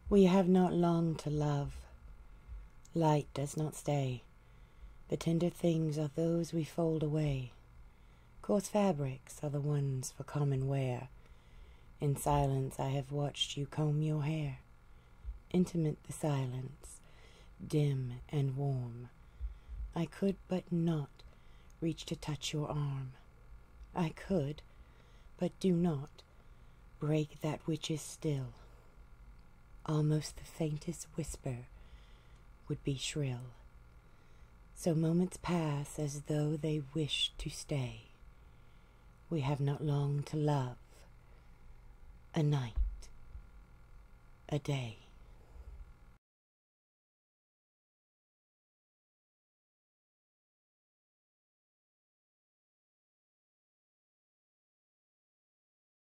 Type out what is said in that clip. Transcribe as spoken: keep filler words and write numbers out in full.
We have not long to love. Light does not stay. The tender things are those we fold away. Coarse fabrics are the ones for common wear. In silence I have watched you comb your hair. Intimate the silence, dim and warm. I could but not reach to touch your arm. I could, but do not break that which is still. Almost the faintest whisper would be shrill. So moments pass as though they wish to stay. We have not long to love. A night, a day.